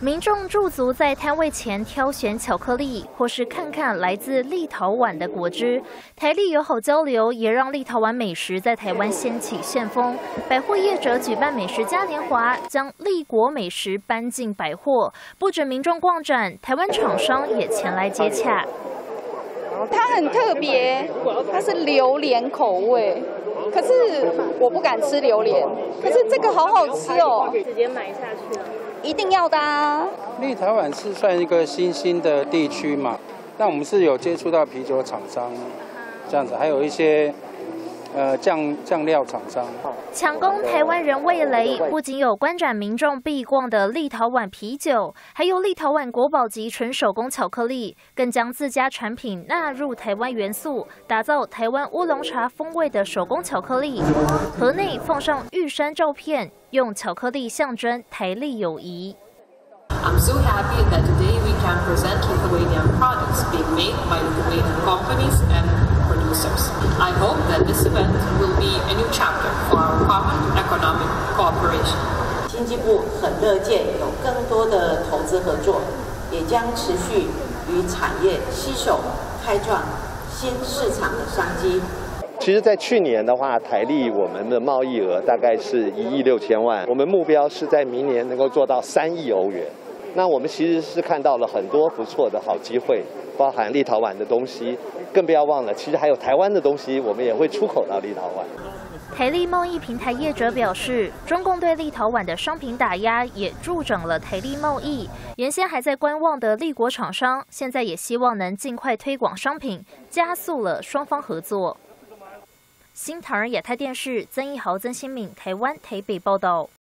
民众驻足在摊位前挑选巧克力，或是看看来自立陶宛的果汁。台立友好交流也让立陶宛美食在台湾掀起旋风。百货业者举办美食嘉年华，将立国美食搬进百货，不止民众逛展，台湾厂商也前来接洽。 它很特别，它是榴莲口味。 可是我不敢吃榴莲，可是这个好好吃哦， 直接买下去了， 一定要的啊！ 立陶宛是算一个新兴的地区嘛，那我们是有接触到啤酒厂商这样子，还有一些酱料厂商。 抢攻台湾人味蕾，不仅有观展民众必逛的立陶宛啤酒，还有立陶宛国宝级纯手工巧克力，更将自家产品纳入台湾元素，打造台湾乌龙茶风味的手工巧克力。盒内放上玉山照片，用巧克力象征台立友谊。 I'm so happy that today we can present Lithuanian products being made by Lithuanian companies and producers. I hope that this event will be a new chapter for our common economic cooperation. 经济部很乐见有更多的投资合作，也将持续与产业携手开创新市场的商机。 其实，在去年的话，台立我们的贸易额大概是1亿6千万，我们目标是在明年能够做到3亿欧元。 那我们其实是看到了很多不错的好机会，包含立陶宛的东西，更不要忘了，其实还有台湾的东西，我们也会出口到立陶宛。 台立贸易平台业者表示，中共对立陶宛的商品打压也助长了台立贸易。原先还在观望的立国厂商，现在也希望能尽快推广商品，加速了双方合作。新唐人亚太电视曾一豪、曾新敏，台湾台北报道。